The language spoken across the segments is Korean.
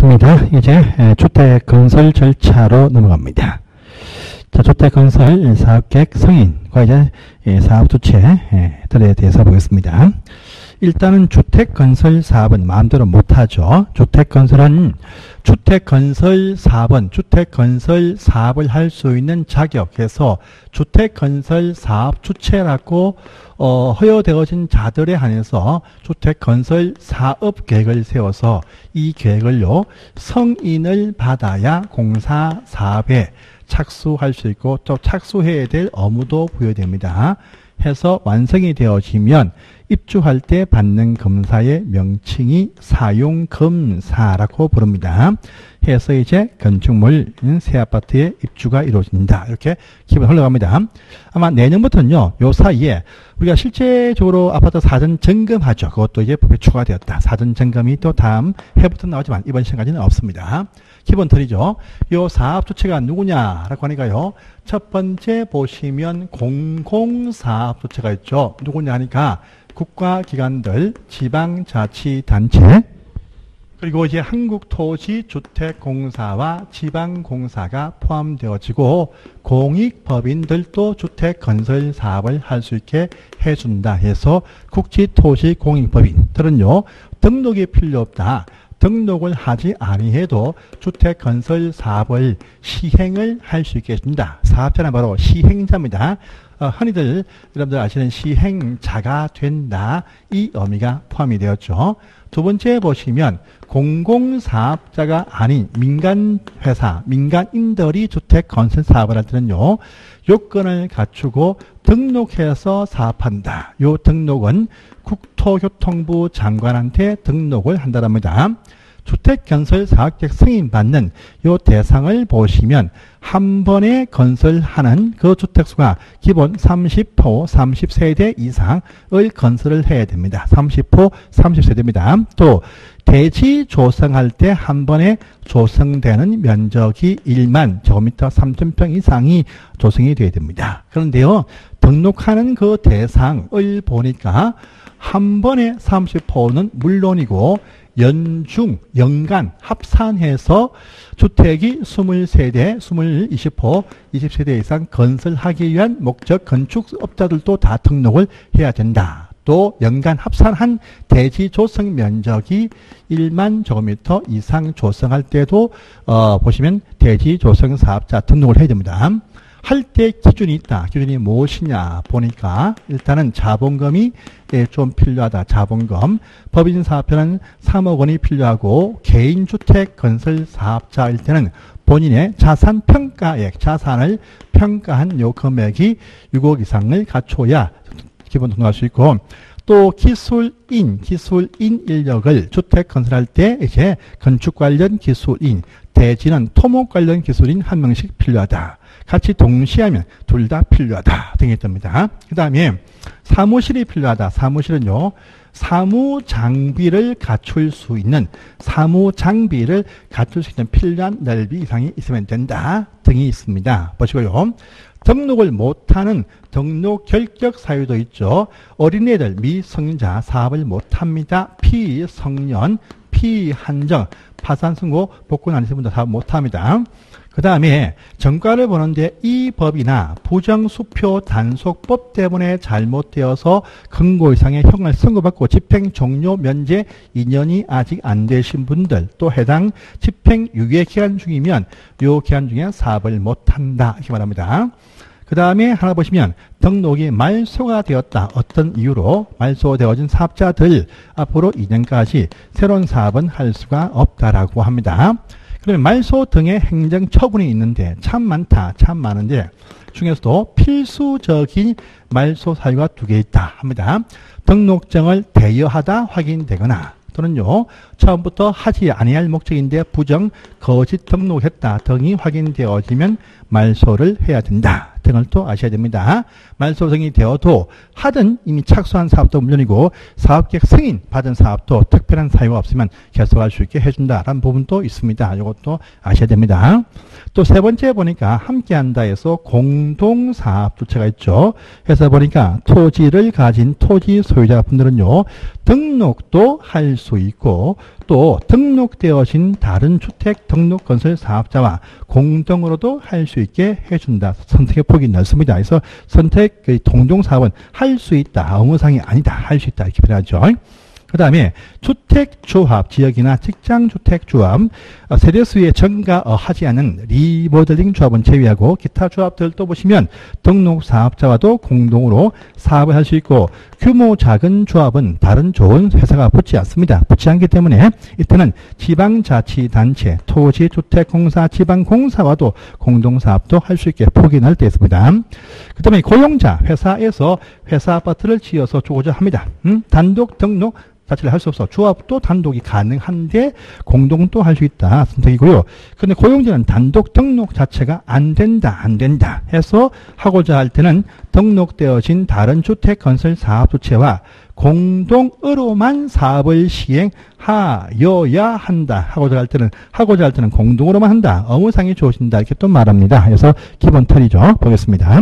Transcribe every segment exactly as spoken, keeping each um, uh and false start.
좋습니다. 이제 주택 건설 절차로 넘어갑니다. 자, 주택 건설 사업계획 승인과 이제 사업 주체들에 대해서 보겠습니다. 일단은 주택 건설 사업은 마음대로 못하죠. 주택 건설은 주택 건설 사업은 주택 건설 사업을 할 수 있는 자격에서 주택 건설 사업 주체라고 어, 허여되어진 자들에 한해서 주택 건설 사업 계획을 세워서 이 계획을요 승인을 받아야 공사 사업에 착수할 수 있고 또 착수해야 될 업무도 부여됩니다. 해서 완성이 되어지면 입주할 때 받는 검사의 명칭이 사용검사라고 부릅니다. 해서 이제 건축물 새 아파트의 입주가 이루어진다. 이렇게 기본 흘러갑니다. 아마 내년부터는요, 요 사이에 우리가 실제적으로 아파트 사전 점검하죠. 그것도 이제 법에 추가되었다. 사전 점검이 또 다음 해부터 나오지만 이번 시간까지는 없습니다. 기본 틀이죠. 요 사업 주체가 누구냐라고 하니까요. 첫 번째 보시면 공공사업 주체가 있죠. 누구냐 하니까 국가기관들, 지방자치단체, 그리고 이제 한국토지주택공사와 지방공사가 포함되어지고 공익법인들도 주택건설 사업을 할 수 있게 해준다 해서 국지토지공익법인들은요 등록이 필요 없다. 등록을 하지 아니해도 주택건설 사업을 시행을 할 수 있게 해준다. 사업자는 바로 시행자입니다. 어, 흔히들 여러분들 아시는 시행자가 된다. 이 의미가 포함이 되었죠. 두 번째 보시면 공공사업자가 아닌 민간회사, 민간인들이 주택건설 사업을 할 때는요. 요건을 갖추고 등록해서 사업한다. 요 등록은 국토교통부 장관한테 등록을 한다랍니다. 주택건설 사업계획 승인받는 요 대상을 보시면 한 번에 건설하는 그 주택수가 기본 삼십 호, 삼십 세대 이상을 건설을 해야 됩니다. 삼십 호, 삼십 세대입니다. 또 대지 조성할 때 한 번에 조성되는 면적이 일만 제곱미터 삼천 평 이상이 조성이 돼야 됩니다. 그런데요, 등록하는 그 대상을 보니까 한 번에 삼십 호는 물론이고 연중, 연간 합산해서 주택이 이십 세대, 이십 호, 이십 세대 이상 건설하기 위한 목적 건축업자들도 다 등록을 해야 된다. 또 연간 합산한 대지 조성 면적이 일만 제곱미터 이상 조성할 때도 어, 보시면 대지 조성 사업자 등록을 해야 됩니다. 할 때 기준이 있다. 기준이 무엇이냐 보니까 일단은 자본금이 좀 필요하다. 자본금. 법인사업자는 삼억 원이 필요하고 개인주택 건설 사업자일 때는 본인의 자산 평가액, 자산을 평가한 요 금액이 육억 이상을 갖춰야 기본 등록할 수 있고 또 기술인, 기술인 인력을 주택 건설할 때 이제 건축 관련 기술인, 대지는 토목 관련 기술인 한 명씩 필요하다. 같이 동시에 하면 둘 다 필요하다 등이 뜹니다. 그 다음에 사무실이 필요하다. 사무실은요, 사무 장비를 갖출 수 있는, 사무 장비를 갖출 수 있는 필요한 넓이 이상이 있으면 된다 등이 있습니다. 보시고요. 등록을 못하는 등록 결격 사유도 있죠. 어린애들, 미성년자 사업을 못합니다. 피성년, 피한정, 파산선고, 복권 안 하시는 분들 사업 못합니다. 그 다음에 정가를 보는데 이 법이나 부정수표 단속법 때문에 잘못되어서 금고 이상의 형을 선고받고 집행 종료 면제 이 년이 아직 안 되신 분들, 또 해당 집행 유예 기간 중이면 요 기간 중에 사업을 못한다 이렇게 말합니다. 그 다음에 하나 보시면 등록이 말소가 되었다. 어떤 이유로 말소되어진 사업자들 앞으로 이 년까지 새로운 사업은 할 수가 없다라고 합니다. 그러면 말소 등의 행정 처분이 있는데 참 많다. 참 많은데 중에서도 필수적인 말소 사유가 두 개 있다 합니다. 등록증을 대여하다 확인되거나 또는요, 처음부터 하지 아니할 목적인데 부정, 거짓 등록했다 등이 확인되어지면 말소를 해야 된다 등을 또 아셔야 됩니다. 말소승인이 되어도 하든 이미 착수한 사업도 물론이고 사업계획 승인 받은 사업도 특별한 사유가 없으면 계속할 수 있게 해준다라는 부분도 있습니다. 이것도 아셔야 됩니다. 또 세 번째 보니까 함께한다 해서 공동사업 주체가 있죠. 그래서 보니까 토지를 가진 토지 소유자분들은요, 등록도 할 수 있고 또 등록되어진 다른 주택 등록 건설 사업자와 공동으로도 할 수 있게 해준다. 선택의 폭이 넓습니다. 그래서 선택 동종사업은 할 수 있다. 의무상이 아니다. 할 수 있다. 이렇게 표현하죠. 그 다음에 주택조합, 지역이나 직장주택조합, 세대수에 증가하지 않은 리모델링 조합은 제외하고 기타 조합들도 보시면 등록사업자와도 공동으로 사업을 할 수 있고 규모 작은 조합은 다른 좋은 회사가 붙지 않습니다. 붙지 않기 때문에 이때는 지방자치단체, 토지주택공사, 지방공사와도 공동사업도 할 수 있게 폭이 넓게 있습니다. 그 다음에 고용자, 회사에서 회사 아파트를 지어서 주고자 합니다. 음? 단독 등록 자체를 할 수 없어. 조합도 단독이 가능한데 공동도 할 수 있다. 선택이고요. 그런데 고용자는 단독 등록 자체가 안 된다. 안 된다. 해서 하고자 할 때는 등록되어진 다른 주택 건설 사업 주체와 공동으로만 사업을 시행하여야 한다. 하고자 할 때는 하고자 할 때는 공동으로만 한다. 업무상이 좋으신다. 이렇게 또 말합니다. 그래서 기본 틀이죠. 보겠습니다.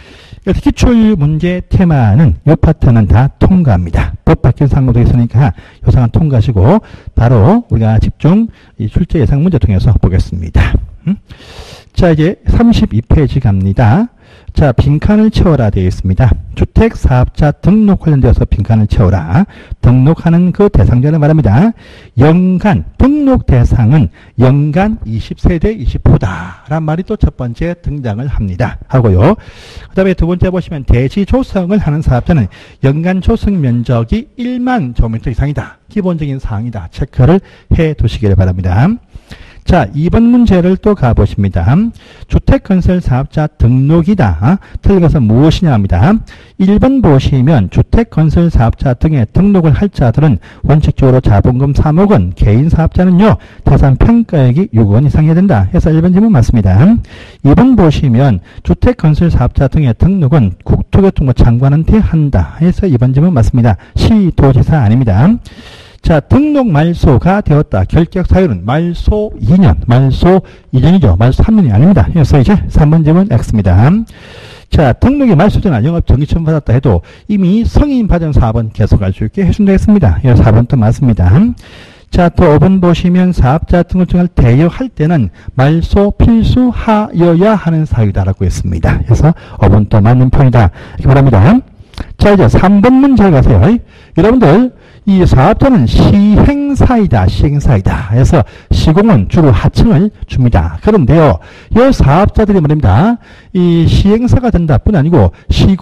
기출 문제 테마는 이 파트는 다 통과합니다. 법 바뀐 상황도 있으니까 이 상황 통과하시고 바로 우리가 집중 이 출제 예상 문제 통해서 보겠습니다. 음? 자, 이제 삼십이 페이지 갑니다. 자, 빈칸을 채워라 되어 있습니다. 주택사업자 등록 관련되어서 빈칸을 채워라. 등록하는 그 대상자를 말합니다. 연간 등록 대상은 연간 이십 세대 이십 호다 라는 말이 또 첫 번째 등장을 합니다. 하고요. 그 다음에 두 번째 보시면 대지 조성을 하는 사업자는 연간 조성 면적이 일만 제곱미터 이상이다. 기본적인 사항이다. 체크를 해 두시기를 바랍니다. 자, 이 번 문제를 또 가보십니다. 주택건설사업자 등록이다. 틀린 것은 무엇이냐 합니다. 일 번 보시면 주택건설사업자 등에 등록을 할 자들은 원칙적으로 자본금 삼억 원, 개인사업자는요 자산평가액이 육억 원 이상 해야 된다. 해서 일 번 질문 맞습니다. 이 번 보시면 주택건설사업자 등의 등록은 국토교통부 장관한테 한다. 해서 이 번 질문 맞습니다. 시도지사 아닙니다. 자, 등록 말소가 되었다. 결격 사유는 말소 이 년, 말소 이 년이죠. 말소 삼 년이 아닙니다. 그래서 이제 삼 번 질문 X입니다. 자, 등록이 말소전화 영업 정기처분 받았다 해도 이미 승인 받은 사업은 계속할 수 있게 해준다 했습니다. 그래서 사 번 또 맞습니다. 자, 또 오 번 보시면 사업자 등록증을 대여할 때는 말소 필수하여야 하는 사유다라고 했습니다. 그래서 오 번 또 맞는 편이다. 이렇게 말합니다. 자, 이제 삼 번 문제 가세요. 여러분들, 이 사업자는 시행사이다. 시행사이다. 그래서 시공은 주로 하청을 줍니다. 그런데요, 이 사업자들이 말입니다. 이 시행사가 된다 뿐 아니고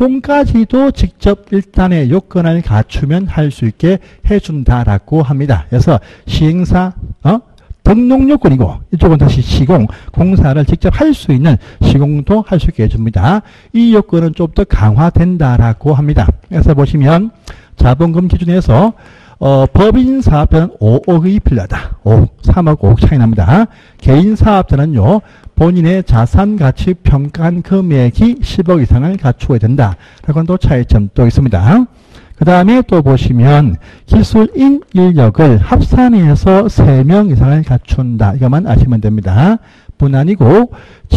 시공까지도 직접 일단의 요건을 갖추면 할 수 있게 해준다라고 합니다. 그래서 시행사, 어? 등록 요건이고 이쪽은 다시 시공, 공사를 직접 할 수 있는 시공도 할 수 있게 해줍니다. 이 요건은 좀 더 강화된다라고 합니다. 그래서 보시면 자본금 기준에서 어, 법인 사업자는 오억이 필요하다. 오억, 삼억, 오억 차이 납니다. 개인 사업자는요, 본인의 자산 가치 평가한 금액이 십억 이상을 갖추어야 된다. 라고는 또 차이점 또 있습니다. 그 다음에 또 보시면 기술인 인력을 합산해서 세 명 이상을 갖춘다. 이것만 아시면 됩니다. 뿐 아니고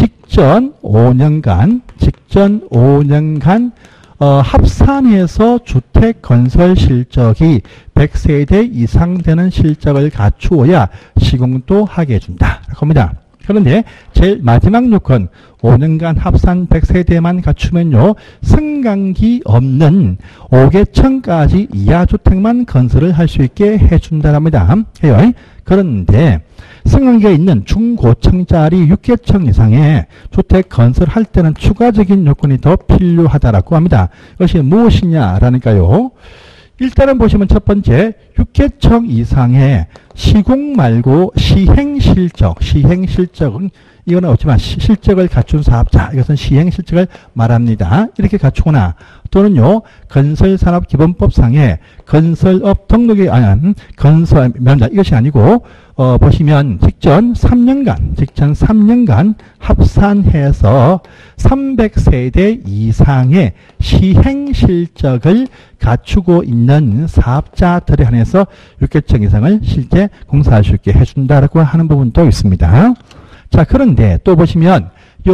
직전 오 년간, 직전 오 년간 어, 합산해서 주택 건설 실적이 백 세대 이상 되는 실적을 갖추어야 시공도 하게 해준다. 겁니다. 그런데 제일 마지막 요건 오 년간 합산 백 세대만 갖추면요 승강기 없는 오 개층까지 이하주택만 건설을 할 수 있게 해준다랍니다. 해요. 그런데 승강기가 있는 중고층짜리 육 개층 이상의 주택 건설할 때는 추가적인 요건이 더 필요하다라고 합니다. 이것이 무엇이냐라니까요. 일단은 보시면 첫 번째 육 개층 이상의 시공 말고 시행실적, 시행실적은 이거는 없지만 실적을 갖춘 사업자, 이것은 시행실적을 말합니다. 이렇게 갖추거나 또는요 건설산업기본법상의 건설업 등록이 아니 건설 면접 이것이 아니고 어, 보시면 직전 삼 년간, 직전 삼 년간 합산해서 삼백 세대 이상의 시행 실적을 갖추고 있는 사업자들에 한해서 육 개청 이상을 실제 공사할 수 있게 해준다라고 하는 부분도 있습니다. 자, 그런데 또 보시면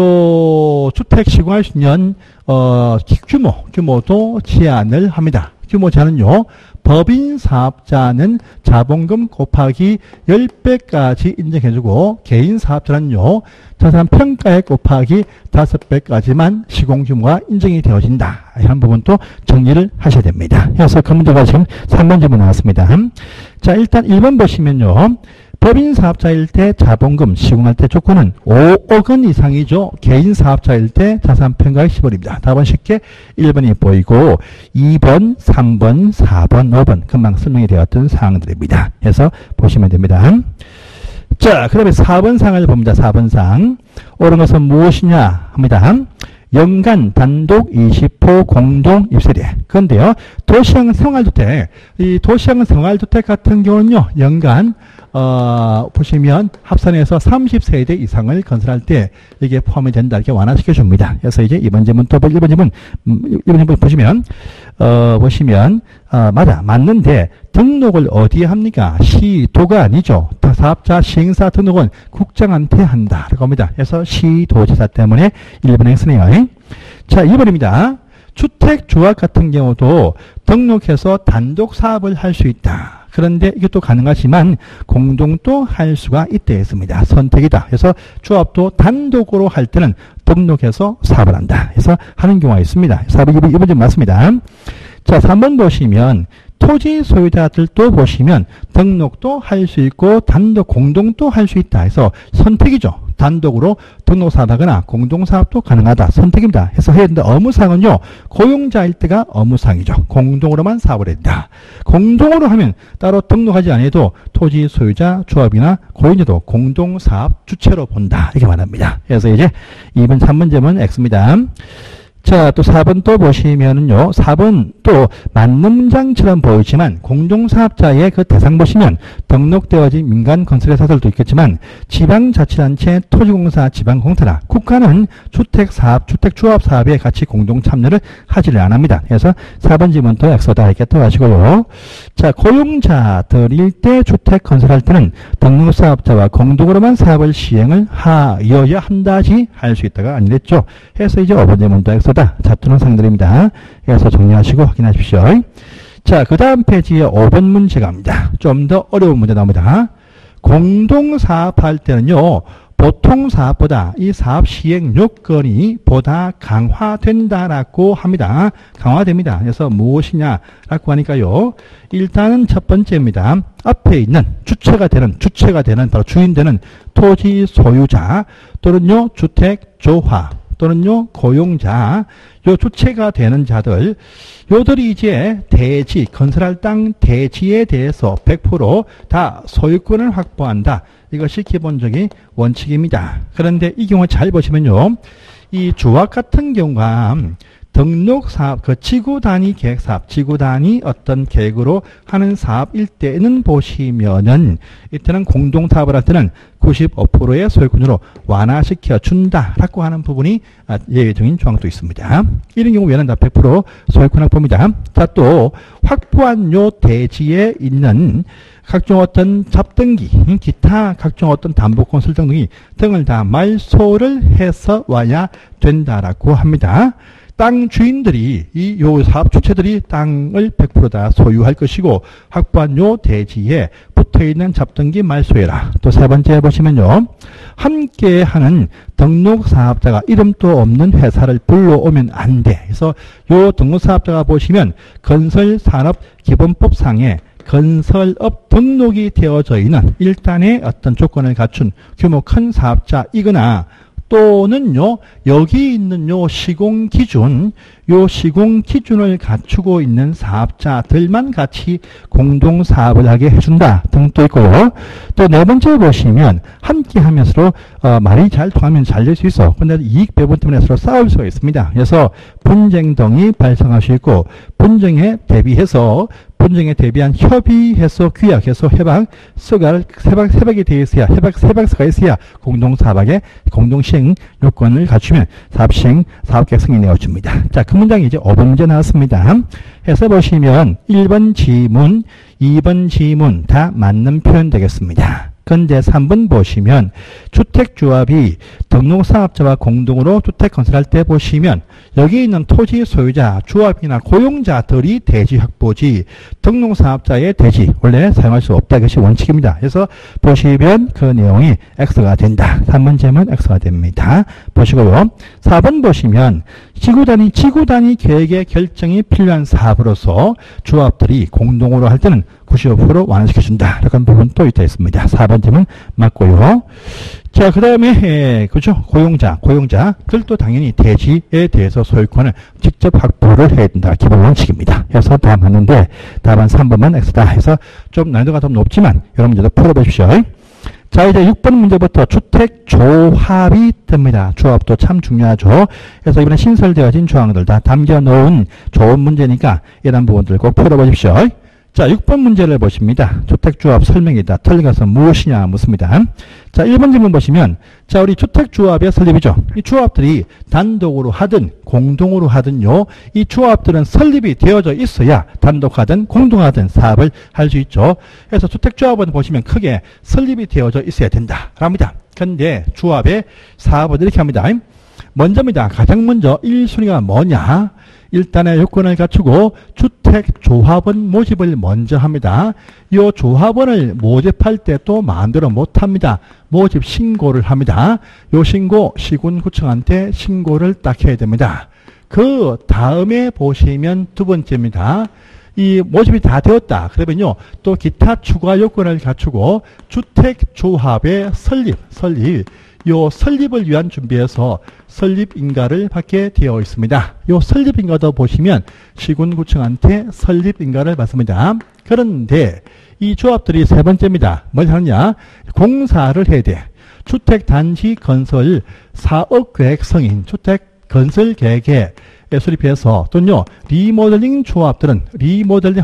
요 주택 시공할 수 있는 어, 규모, 규모도 제한을 합니다. 규모 제한은요, 법인 사업자는 자본금 곱하기 십 배까지 인정해주고, 개인 사업자는요, 자산 평가액 곱하기 다섯 배까지만 시공 규모가 인정이 되어진다. 이런 부분도 정리를 하셔야 됩니다. 그래서 그 문제가 지금 삼 번 질문 나왔습니다. 자, 일단 일 번 보시면요, 법인 사업자일 때 자본금 시공할 때 조건은 오억 원 이상이죠. 개인 사업자일 때 자산 평가액 십 억입니다. 답은 쉽게 일 번이 보이고, 이 번, 삼 번, 사 번, 오 번 금방 설명이 되었던 사항들입니다. 그래서 보시면 됩니다. 자, 그 다음에 사 번 상을 봅니다. 사 번 상. 옳은 것은 무엇이냐 합니다. 연간 단독 이십 호 공동 입세대. 그런데요, 도시형 생활주택, 이 도시형 생활주택 같은 경우는요, 연간 어, 보시면 합산해서 삼십 세대 이상을 건설할 때 이게 포함이 된다. 이렇게 완화시켜 줍니다. 그래서 이제 이번 질문 또 일 번 질문, 음, 일 번 질문 보시면, 어, 보시면, 어, 맞아. 맞는데 등록을 어디에 합니까? 시도가 아니죠. 사업자 시행사 등록은 국장한테 한다. 라고 합니다. 그래서 시도지사 때문에 일 번에 쓰네요. 자, 이 번입니다. 주택조합 같은 경우도 등록해서 단독 사업을 할 수 있다. 그런데 이것도 가능하지만 공동도 할 수가 있다 했습니다. 선택이다. 그래서 조합도 단독으로 할 때는 등록해서 사업을 한다. 그래서 하는 경우가 있습니다. 사업이 이번, 이번 좀 맞습니다. 자, 삼 번 보시면 토지 소유자들도 보시면 등록도 할 수 있고 단독 공동도 할 수 있다 해서 선택이죠. 단독으로 등록사업하거나 공동사업도 가능하다. 선택입니다. 해서 해야 된다. 업무상은요, 고용자일 때가 업무상이죠. 공동으로만 사업을 해야 된다. 공동으로 하면 따로 등록하지 않아도 토지 소유자, 조합이나 고용자도 공동사업 주체로 본다. 이렇게 말합니다. 그래서 이제 이 번, 삼 번 점은 X입니다. 자, 또 사 번 또 보시면은요, 사 번 또 맞는 문장처럼 보이지만 공동사업자의 그 대상 보시면 등록되어진 민간 건설회사들도 있겠지만 지방자치단체, 토지공사, 지방공사나 국가는 주택사업, 주택조합사업에 같이 공동 참여를 하지를 않습니다. 그래서 사 번 질문도 X다 이렇게 또 하시고요. 자, 고용자들일 때 주택 건설할 때는 등록사업자와 공동으로만 사업을 시행을 하여야 한다지 할 수 있다가 아니랬죠. 해서 이제 오 번 질문도 X다. 잡두는 상들입니다. 그래서 정리하시고 확인하십시오. 자, 그 다음 페이지에 오 번 문제 갑니다. 좀 더 어려운 문제 나옵니다. 공동사업할 때는요, 보통 사업보다 이 사업 시행 요건이 보다 강화된다라고 합니다. 강화됩니다. 그래서 무엇이냐라고 하니까요, 일단은 첫 번째입니다. 앞에 있는 주체가 되는, 주체가 되는, 바로 주인 되는 토지 소유자 또는요, 주택조합 또는요, 고용자, 요 주체가 되는 자들, 요들이 이제 대지, 건설할 땅 대지에 대해서 백 퍼센트 다 소유권을 확보한다. 이것이 기본적인 원칙입니다. 그런데 이 경우 잘 보시면요, 이 조합 같은 경우가 등록사업, 그 지구단위 계획사업, 지구단위 어떤 계획으로 하는 사업일 때는 보시면은, 이때는 공동사업을 할 때는 구십오 퍼센트의 소유권으로 완화시켜 준다라고 하는 부분이 예외적인 조항도 있습니다. 이런 경우 외에는 다 백 퍼센트 소유권 확보입니다. 자, 또 확보한 요 대지에 있는 각종 어떤 잡등기, 기타 각종 어떤 담보건설 등이 등을 다 말소를 해서 와야 된다라고 합니다. 땅 주인들이, 이 요 사업 주체들이 땅을 백 퍼센트 다 소유할 것이고, 확보한 요 대지에 붙어 있는 잡등기 말소해라. 또 세 번째 보시면요, 함께 하는 등록사업자가 이름도 없는 회사를 불러오면 안 돼. 그래서 요 등록사업자가 보시면 건설산업기본법상에 건설업 등록이 되어져 있는 일단의 어떤 조건을 갖춘 규모 큰 사업자이거나, 또는요, 여기 있는 요 시공 기준, 요 시공 기준을 갖추고 있는 사업자들만 같이 공동 사업을 하게 해준다 등도 있고요. 또 네 번째 보시면 함께 하면서 어, 말이 잘 통하면 잘 될 수 있어. 근데 이익 배분 때문에 서로 싸울 수가 있습니다. 그래서 분쟁 등이 발생할 수 있고, 분쟁에 대비해서 분쟁에 대비한 협의해서 규약해서 협약 서가 협약 협약에 대해서야 협약 협약서가 있어야 공동 사업의 공동 시행 요건을 갖추면 사업 시행 사업 계획 승인이 내어줍니다. 자, 그 문장이 이제 오 번 문제 나왔습니다. 해서 보시면 일 번 지문, 이 번 지문 다 맞는 표현 되겠습니다. 근데 삼 번 보시면 주택조합이 등록사업자와 공동으로 주택 건설할 때 보시면 여기 있는 토지 소유자, 조합이나 고용자들이 대지 확보지 등록사업자의 대지 원래 사용할 수 없다. 이것이 원칙입니다. 그래서 보시면 그 내용이 X가 된다. 삼 번째는 X가 됩니다. 보시고요. 사 번 보시면 지구단위, 지구단위 계획의 결정이 필요한 사업으로서 조합들이 공동으로 할 때는 구십오 퍼센트 완화시켜준다. 이런 부분 또 있다 있습니다. 사 번째는 맞고요. 자, 그 다음에, 그죠? 고용자, 고용자들도 당연히 대지에 대해서 소유권을 직접 확보를 해야 된다. 기본 원칙입니다. 그래서 다 맞는데, 답안 삼 번만 X다 해서 좀 난이도가 좀 높지만, 여러분 문제도 풀어보십시오. 자, 이제 육 번 문제부터 주택조합이 뜹니다. 조합도 참 중요하죠. 그래서 이번에 신설되어진 조항들 다 담겨놓은 좋은 문제니까 이런 부분들 꼭 풀어보십시오. 자, 육 번 문제를 보십니다. 주택조합 설명이다. 틀려서 무엇이냐 묻습니다. 자, 일 번 질문 보시면 자, 우리 주택조합의 설립이죠. 이 조합들이 단독으로 하든 공동으로 하든요. 이 조합들은 설립이 되어져 있어야 단독하든 공동하든 사업을 할 수 있죠. 그래서 주택조합은 보시면 크게 설립이 되어져 있어야 된다. 합니다. 그런데 조합의 사업은 이렇게 합니다. 먼저입니다. 가장 먼저 일 순위가 뭐냐? 일단의 요건을 갖추고 주택조합원 모집을 먼저 합니다. 이 조합원을 모집할 때 또 마음대로 못합니다. 모집 신고를 합니다. 요 신고 시군구청한테 신고를 딱 해야 됩니다. 그 다음에 보시면 두 번째입니다. 이 모집이 다 되었다. 그러면요, 또 기타 추가 요건을 갖추고 주택조합의 설립, 설립, 요 설립을 위한 준비해서 설립인가를 받게 되어 있습니다. 요 설립인가도 보시면 시군구청한테 설립인가를 받습니다. 그런데 이 조합들이 세 번째입니다. 뭘 하느냐? 공사를 해야 돼. 주택단지 건설 사업계획 승인, 주택 건설 계획에 수립해서 또는요, 리모델링 조합들은 리모델링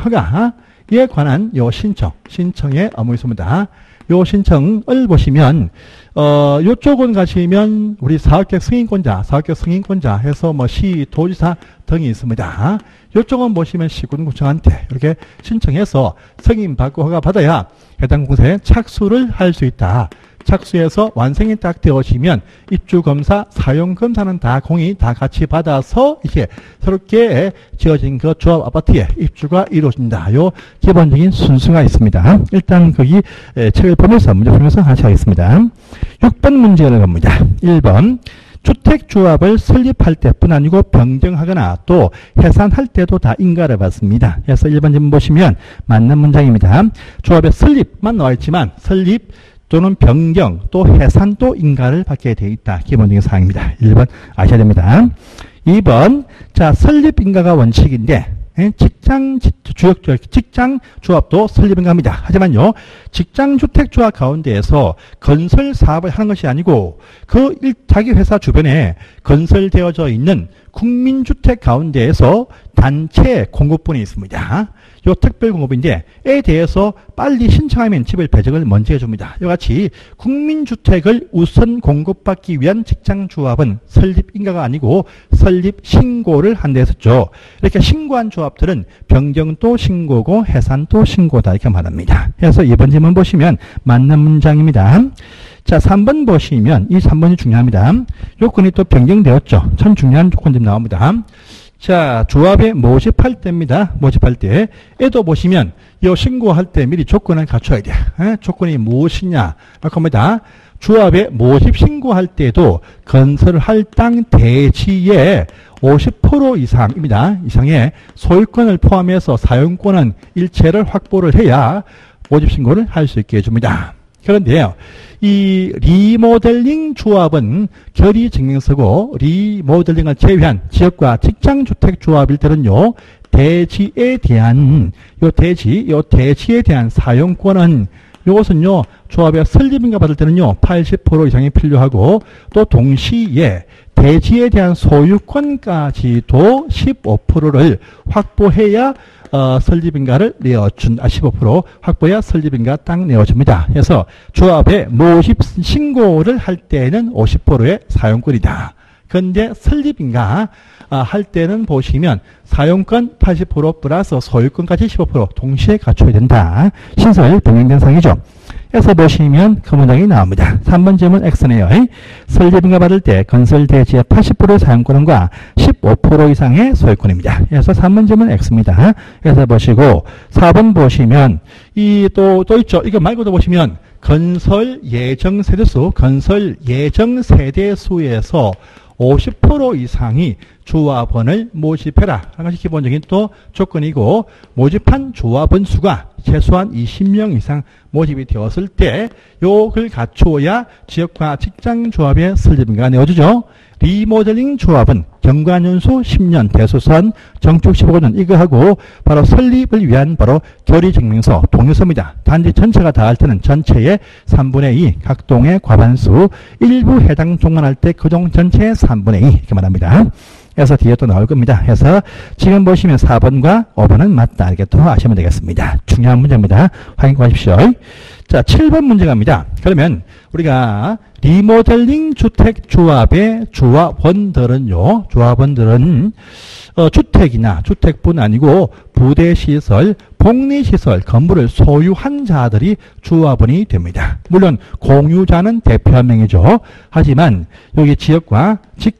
허가에 관한 요 신청, 신청의 업무 있습니다. 요 신청을 보시면, 어, 요쪽은 가시면 우리 사업계획 승인권자, 사업계획 승인권자 해서 뭐 시, 도지사 등이 있습니다. 요쪽은 보시면 시군구청한테 이렇게 신청해서 승인받고 허가 받아야 해당 공사에 착수를 할 수 있다. 착수해서 완성이 딱 되어지면 입주검사, 사용검사는 다 공이 다 같이 받아서 이렇게 새롭게 지어진 그 조합 아파트에 입주가 이루어진다. 요 기본적인 순서가 있습니다. 일단 거기 책을 보면서 문제 풀면서 같이 하겠습니다. 육 번 문제를 봅니다. 일 번. 주택조합을 설립할 때뿐 아니고 변경하거나 또 해산할 때도 다 인가를 받습니다. 그래서 일 번 질문 보시면 맞는 문장입니다. 조합의 설립만 나와 있지만 설립 또는 변경, 또 해산, 또 인가를 받게 되어 있다. 기본적인 사항입니다. 일 번 아셔야 됩니다. 이 번, 자, 설립 인가가 원칙인데, 직장, 주역, 직장 조합도 설립 인가입니다. 하지만요, 직장 주택 조합 가운데에서 건설 사업을 하는 것이 아니고, 그 일, 자기 회사 주변에 건설되어져 있는 국민주택 가운데에서 단체 공급분이 있습니다. 요 특별 공급인데, 에 대해서 빨리 신청하면 집을 배정을 먼저 해줍니다. 이와 같이 국민주택을 우선 공급받기 위한 직장조합은 설립인가가 아니고 설립 신고를 한다 했었죠. 이렇게 신고한 조합들은 변경도 신고고 해산도 신고다 이렇게 말합니다. 그래서 이번 질문 보시면 맞는 문장입니다. 자, 삼 번 보시면 이 삼 번이 중요합니다. 요건이 또 변경되었죠. 참 중요한 조건들이 나옵니다. 자, 조합에 모집할 때입니다. 모집할 때. 에도 보시면, 이 신고할 때 미리 조건을 갖춰야 돼. 에? 조건이 무엇이냐? 라고 합니다. 조합에 모집 신고할 때도 건설을 할 땅 대지의 오십 퍼센트 이상입니다. 이상의 소유권을 포함해서 사용권은 일체를 확보를 해야 모집 신고를 할 수 있게 해줍니다. 그런데요, 이 리모델링 조합은 결의 증명서고 리모델링을 제외한 지역과 직장주택 조합일 때는요, 대지에 대한 요 대지, 요 대지에 대한 사용권은 이것은요, 조합의 설립인가 받을 때는요, 팔십 퍼센트 이상이 필요하고, 또 동시에 대지에 대한 소유권까지도 십오 퍼센트를 확보해야 어, 설립인가를 내어준, 아, 십오 퍼센트 확보해야 설립인가 딱 내어줍니다. 그래서 조합의 모집 신고를 할 때는 오십 퍼센트의 사용권이다. 그런데 설립인가 아, 할 때는 보시면 사용권 팔십 퍼센트 플러스 소유권까지 십오 퍼센트 동시에 갖춰야 된다. 신설 병행된 상이죠. 그래서 보시면 그 문장이 나옵니다. 삼 번 질문 X네요. 설립인가 받을 때 건설 대지의 팔십 퍼센트 사용권과 십오 퍼센트 이상의 소유권입니다. 그래서 삼 번 질문 X입니다. 그래서 보시고 사 번 보시면 이 또 또 있죠. 이거 말고도 보시면 건설 예정 세대수, 건설 예정 세대수에서 오십 퍼센트 이상이 조합원을 모집해라 하는 것이 기본적인 또 조건이고, 모집한 조합원 수가 최소한 이십 명 이상 모집이 되었을 때 요걸 갖추어야 지역과 직장조합의 설립인가가 내어주죠. 리모델링 조합은 경과연수 십 년, 대소선, 정축 십오 년 이거 하고 바로 설립을 위한 바로 결의증명서, 동의서입니다. 단지 전체가 다 할 때는 전체의 삼분의 이, 각 동의 과반수, 일부 해당 동원할 때 그 동 전체의 삼분의 이 이렇게 말합니다. 그래서 뒤에 또 나올 겁니다. 그래서 지금 보시면 사 번과 오 번은 맞다. 이렇게 또 아시면 되겠습니다. 중요한 문제입니다. 확인 하십시오. 자, 칠 번 문제 갑니다. 그러면 우리가 리모델링 주택조합의 조합원들은요, 조합원들은 어, 주택이나 주택뿐 아니고 부대시설, 복리시설, 건물을 소유한 자들이 조합원이 됩니다. 물론 공유자는 대표 한 명이죠. 하지만 여기 지역과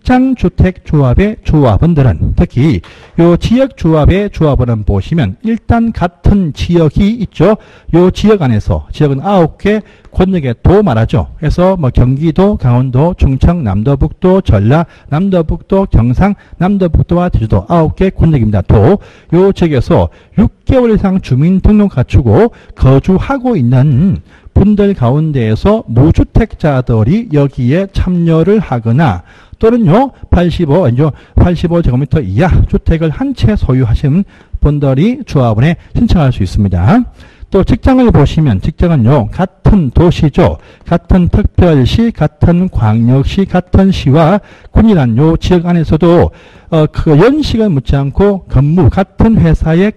직장주택조합의 조합원들은, 특히 요 지역조합의 조합원은 보시면 일단 같은 지역이 있죠. 요 지역 안에서, 지역은 아홉 개 권역의 도 말하죠. 그래서 뭐 경기도, 강원도, 충청, 남도북도, 전라, 남도북도, 경상, 남도북도와 제주도 아홉 개 권역입니다. 도, 요 지역에서 육 개월 이상 주민등록 갖추고 거주하고 있는 분들 가운데에서 무주택자들이 여기에 참여를 하거나 또는요 팔십오, 아니죠, 팔십오 제곱미터 이하 주택을 한 채 소유하신 분들이 조합원에 신청할 수 있습니다. 또 직장을 보시면 직장은요 같은 도시죠. 같은 특별시, 같은 광역시, 같은 시와 군이란 요 지역 안에서도 어, 그 연식은 묻지 않고 근무, 같은 회사에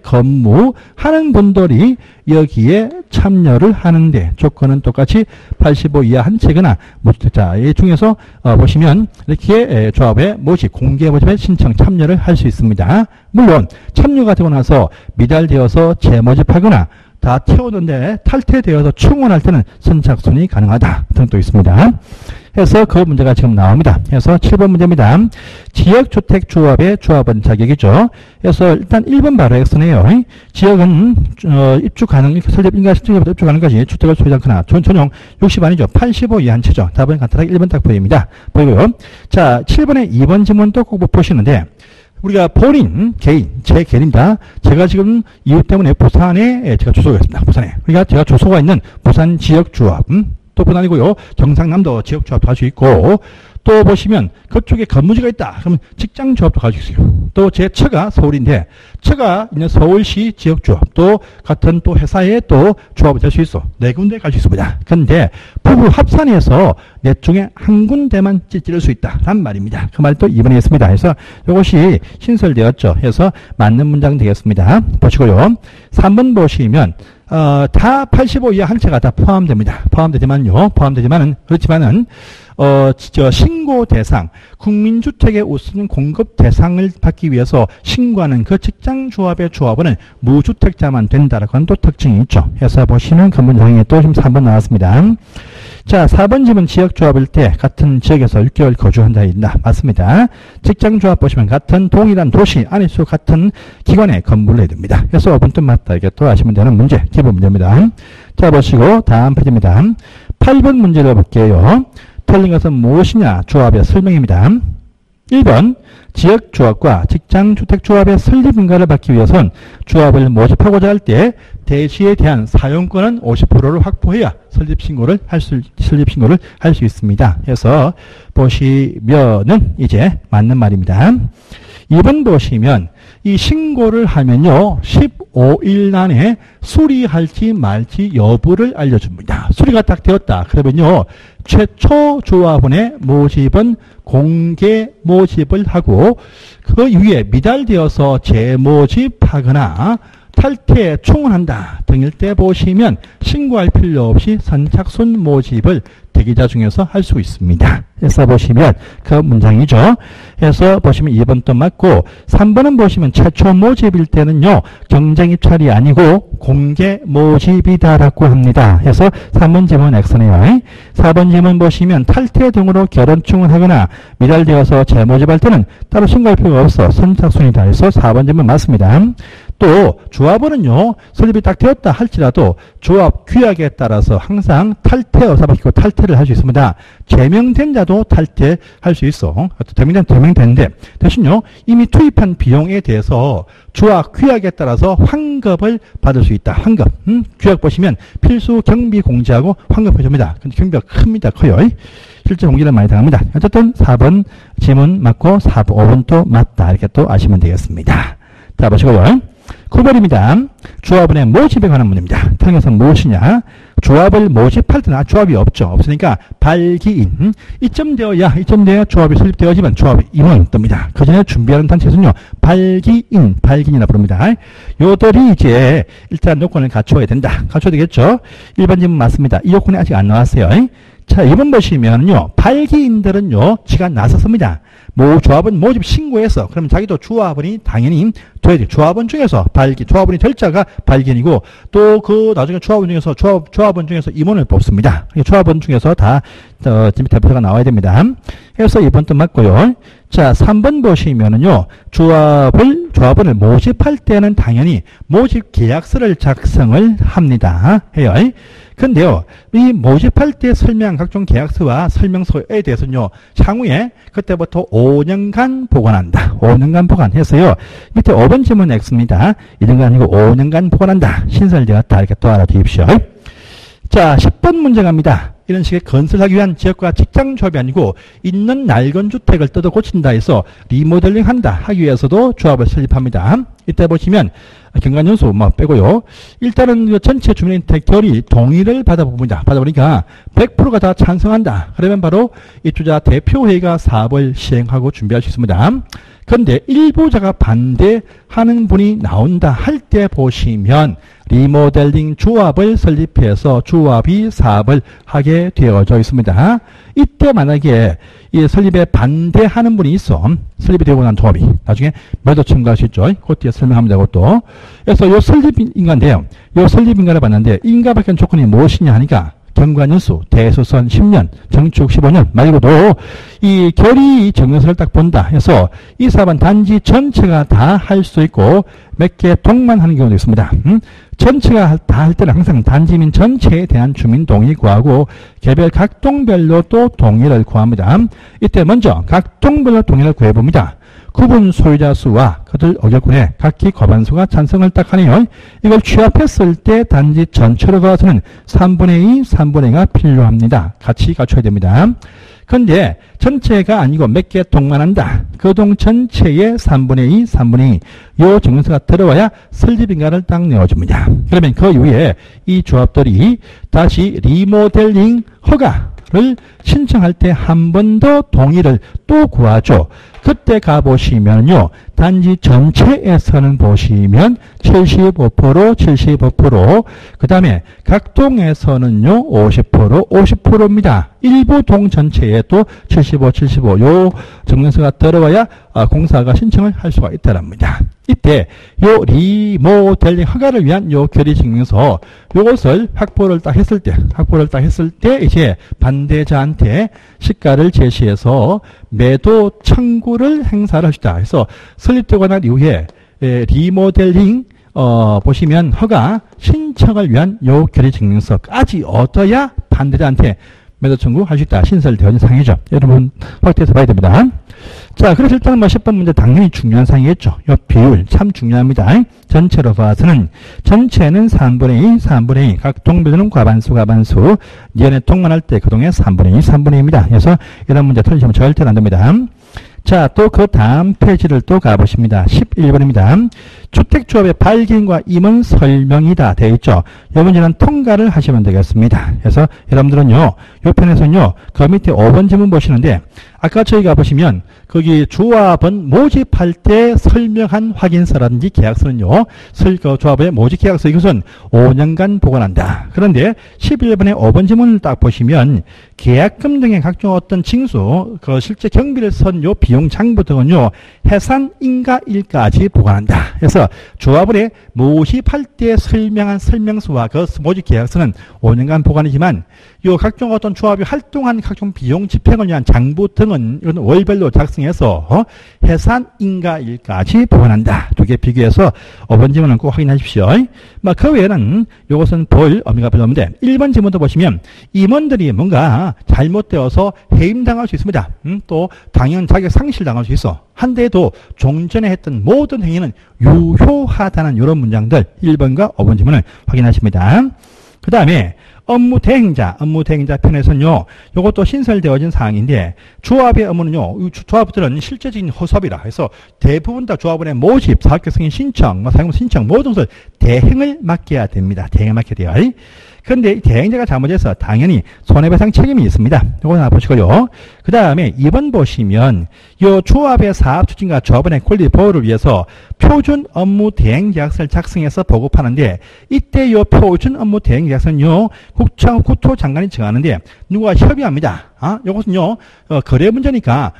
근무하는 분들이 여기에 참여를 하는데 조건은 똑같이 팔십오 이하 한 채거나 무주택자 이 중에서 어, 보시면 이렇게 에, 조합에 모집, 공개 모집에 신청 참여를 할 수 있습니다. 물론 참여가 되고 나서 미달되어서 재모집하거나 다 태우는데 탈퇴되어서 충원할 때는 선착순이 가능하다 등도 있습니다. 해서 그 문제가 지금 나옵니다. 그래서 칠 번 문제입니다. 지역주택조합의 조합원 자격이죠. 그래서 일단 일 번 바로 X네요. 지역은 어, 입주 가능, 설립 인가 신청자부터 입주 가능까지 주택을 소유하지 않거나 전, 전용 육십 아니죠. 팔십오 이하 한 채죠. 답은 간단하게 일 번 딱 보입니다. 보이고요. 자, 칠 번에 이 번 지문도 꼭 보시는데 우리가 본인, 개인, 제 개인입니다. 제가 지금 이유 때문에 부산에 제가 주소가 있습니다. 부산에. 그러니까 제가 주소가 있는 부산 지역조합, 음? 또 뿐 아니고요. 경상남도 지역조합도 할 수 있고, 또 보시면 그쪽에 건무지가 있다. 그러면 직장조합도 갈 수 있어요. 또 제 처가 서울인데 처가 있는 서울시 지역조합, 또 같은 또 회사에 또 조합이 될 수 있어. 네 군데 갈 수 있습니다. 그런데 부부 합산해서 넷 중에 한 군데만 찌를 수 있다. 란 말입니다. 그 말 또 이번에 했습니다. 그래서 이것이 신설되었죠. 그래서 맞는 문장 되겠습니다. 보시고요. 삼 번 보시면 어, 다 팔십오 이하 한 채가 다 포함됩니다. 포함되지만요. 포함되지만은, 그렇지만은, 어, 저, 신고 대상, 국민주택의 우선 공급 대상을 받기 위해서 신고하는 그 직장조합의 조합원은 무주택자만 된다라고 하는 또 특징이 있죠. 그래서 보시면 그 문장에 또 지금 삼 번 나왔습니다. 자, 사 번 집은 지역조합일 때 같은 지역에서 육 개월 거주한 자가 있다. 맞습니다. 직장조합 보시면 같은 동일한 도시 안에서 같은 기관에 건물을 해야 됩니다. 그래서 오 번 뜻 맞다. 이게 또 아시면 되는 문제, 기본 문제입니다. 자, 보시고 다음 페이지입니다. 팔 번 문제를 볼게요. 틀린 것은 무엇이냐? 조합의 설명입니다. 일 번 지역조합과 직장주택조합의 설립인가를 받기 위해선 조합을 모집하고자 할 때 대지에 대한 사용권은 오십 퍼센트를 확보해야 설립신고를 할 수, 설립신고를 할 수 있습니다. 그래서 보시면은 이제 맞는 말입니다. 이 번 보시면 이 신고를 하면요 십오 일 안에 수리할지 말지 여부를 알려줍니다. 수리가 딱 되었다 그러면요 최초 조합원의 모집은 공개 모집을 하고 그 이후에 미달되어서 재모집하거나 탈퇴 총원한다 등일 때 보시면 신고할 필요 없이 선착순 모집을 대기자 중에서 할 수 있습니다. 그래서 보시면 그 문장이죠. 그래서 보시면 이 번도 맞고 삼 번은 보시면 최초 모집일 때는요 경쟁 입찰이 아니고 공개 모집이다라고 합니다. 그래서 삼 번 질문 X네요. 사 번 질문 보시면 탈퇴 등으로 결혼 충원하거나 미달되어서 재모집할 때는 따로 신고할 필요가 없어 선착순이다. 그래서 사 번 질문 맞습니다. 또 조합원은요 설립이 딱 되었다 할지라도 조합 규약에 따라서 항상 탈퇴 의사박히고 탈퇴를 할 수 있습니다. 제명된 자도 탈퇴할 수 있어. 대명된 제명되는데 대신요 이미 투입한 비용에 대해서 조합 규약에 따라서 환급을 받을 수 있다. 환급. 음? 규약 보시면 필수 경비 공제하고 환급해 줍니다. 근데 경비가 큽니다. 커요. 실제 공제를 많이 당합니다. 어쨌든 사 번 질문 맞고 사 번, 오 번도 맞다. 이렇게 또 아시면 되겠습니다. 자 보시고요. 구 번입니다. 조합원의 모집에 관한 문제입니다. 다른 것은 무엇이냐? 조합을 모집할 때는 조합이 없죠. 없으니까 발기인. 이점 되어야, 이점 되어야 조합이 설립되어지만 조합 임원 뜹니다. 그 전에 준비하는 단체에서는요, 발기인, 발기인이라 부릅니다. 요들이 이제 일단 요건을 갖춰야 된다. 갖춰야 되겠죠? 일 번 질문 맞습니다. 이 요건이 아직 안 나왔어요. 자, 이 번 보시면요, 발기인들은요, 지가 나섰습니다. 모 조합원 모집 신고해서 그러면 자기도 조합원이 당연히 돼야 돼. 조합원 중에서 발기, 조합원이 될 자가 발기인이고 또 그 나중에 조합원 중에서 조합, 조합원 중에서 임원을 뽑습니다. 조합원 중에서 다 어, 대표가 나와야 됩니다. 그래서 이 번도 맞고요. 자, 삼 번 보시면은요, 조합을, 조합원을 모집할 때는 당연히 모집 계약서를 작성을 합니다. 해요. 근데요, 이 모집할 때 설명한 각종 계약서와 설명서에 대해서는요, 향후에 그때부터 오 년간 보관한다. 오 년간 보관해서요, 밑에 오 번 질문 X입니다. 일 년간 아니고 오 년간 보관한다. 신설되었다. 이렇게 또 알아두십시오. 자, 십 번 문제 갑니다. 이런 식의 건설하기 위한 지역과 직장 조합이 아니고 있는 낡은 주택을 뜯어 고친다 해서 리모델링 한다 하기 위해서도 조합을 설립합니다. 이때 보시면 경관연수 뭐 빼고요. 일단은 전체 주민의 결의 동의를 받아봅니다. 받아보니까 백 퍼센트가 다 찬성한다. 그러면 바로 입주자 대표회의가 사업을 시행하고 준비할 수 있습니다. 그런데 일부자가 반대하는 분이 나온다 할 때 보시면 리모델링 조합을 설립해서 조합이 사업을 하게 되어져 있습니다. 이때 만약에 이 설립에 반대하는 분이 있어. 설립이 되고 난 조합이 나중에 몇억 첨가할 수 있죠. 그 뒤에 설명하면 되고 또. 그래서 이 설립인가인데요. 이 설립인가를 봤는데 인가밖에 조건이 무엇이냐 하니까 경관연수, 대수선 십 년, 정축 십오 년 말고도 이 결의 정연서를 딱 본다 해서 이 사업은 단지 전체가 다 할 수 있고 몇 개 동만 하는 경우도 있습니다. 음? 전체가 다 할 때는 항상 단지민 전체에 대한 주민 동의 구하고 개별 각 동별로 또 동의를 구합니다. 이때 먼저 각 동별로 동의를 구해봅니다. 구분 소유자 수와 그들 의결권에 각기 과반수가 찬성을 딱 하네요. 이걸 취합했을 때 단지 전체로 가서는 삼분의 이, 삼분의 이가 필요합니다. 같이 갖춰야 됩니다. 그런데 전체가 아니고 몇 개 동만한다. 그 동 전체의 삼분의 이, 삼분의 이 요 정연서가 들어와야 설립인가를 딱 내어줍니다. 그러면 그 이후에 이 조합들이 다시 리모델링 허가를 신청할 때 한 번 더 동의를 또 구하죠. 그때 가보시면요. 단지 전체에서는 보시면 칠십오 퍼센트, 칠십오 퍼센트, 그 다음에 각 동에서는요, 오십 퍼센트, 오십 퍼센트입니다. 일부 동 전체에도 칠십오, 칠십오, 요 정연서가 들어와야 공사가 신청을 할 수가 있다랍니다. 이때 요 리모델링 허가를 위한 요 결의 증명서 요것을 확보를 딱 했을 때 확보를 딱 했을 때 이제 반대자한테 시가를 제시해서 매도 청구를 행사를 하시다. 그래서 설립되고 난 이후에 에, 리모델링 어, 보시면 허가 신청을 위한 요 결의 증명서까지 얻어야 반대자한테 매도 청구할 수 있다. 신설되어진 상이죠. 여러분 확대해서 봐야 됩니다. 자, 그래서 일단 뭐 십 번 문제 당연히 중요한 상이겠죠. 이 비율 참 중요합니다. 전체로 봐서는 전체는 삼분의 이, 삼분의 이, 각 동별로는 과반수, 과반수, 니은에 동만할 때 그 동의 삼분의 이, 삼분의 이입니다. 그래서 이런 문제 틀리시면 절대로 안 됩니다. 자, 또 그 다음 페이지를 또 가보십니다. 십일 번입니다. 주택조합의 발견과 임원 설명이다 되어 있죠. 이 문제는 통과를 하시면 되겠습니다. 그래서 여러분들은요, 요 편에서는요, 그 밑에 오 번 지문 보시는데, 아까 저희가 보시면, 거기 조합은 모집할 때 설명한 확인서라든지 계약서는요, 설, 그 조합의 모집 계약서 이것은 오 년간 보관한다. 그런데 십일 번의 오 번 지문을 딱 보시면, 계약금 등의 각종 어떤 징수, 그 실제 경비를 선 요 비용 장부 등은요, 해산 인가일까지 보관한다. 그래서 조합원의 모집할 때 설명한 설명서와 그 모집 계약서는 오 년간 보관이지만 요 각종 어떤 조합이 활동한 각종 비용 집행을 위한 장부 등은 이건 월별로 작성해서 어? 해산 인가일까지 보관한다. 두 개 비교해서 오 번 지문은 꼭 확인하십시오. 그 외에는 이것은 볼 의미가 별로 없는데 일 번 지문도 보시면 임원들이 뭔가 잘못되어서 해임당할 수 있습니다. 음, 또 당연 자격 상실당할 수 있어. 한데도 종전에 했던 모든 행위는 유효하다는 이런 문장들 일 번과 오 번 지문을 확인하십니다. 그 다음에 업무 대행자, 업무 대행자 편에서는요, 이것도 신설되어진 사항인데, 조합의 업무는요, 조합들은 실제적인 허섭이라 해서 대부분 다 조합원의 모집, 사업계 승인 신청, 뭐 사용 신청 모든 것을 대행을 맡겨야 됩니다. 대행을 맡겨야 돼요. 그런데 이 대행자가 잘못해서 당연히 손해배상 책임이 있습니다. 이거 하나 보시고요. 그 다음에 이 번 보시면 이 조합의 사업 추진과 조합원의 권리 보호를 위해서 표준 업무 대행 계약서를 작성해서 보급하는데 이때 이 표준 업무 대행 계약서는요 국토, 국토장관이 정하는데 누가 협의합니다. 아, 이것은요 어, 거래 문제니까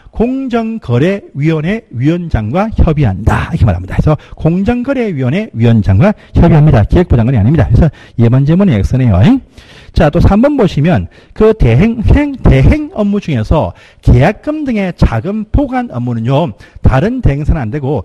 공정거래위원회 위원장과 협의한다 이렇게 말합니다. 그래서 공정거래위원회 위원장과 협의합니다. 기획부 장관이 아닙니다. 그래서 이 번 질문이 X네요. 자, 또 삼 번 보시면 그 대행, 행, 대행 업무 중에서 계약금 등의 자금 보관 업무는요, 다른 대행사는 안 되고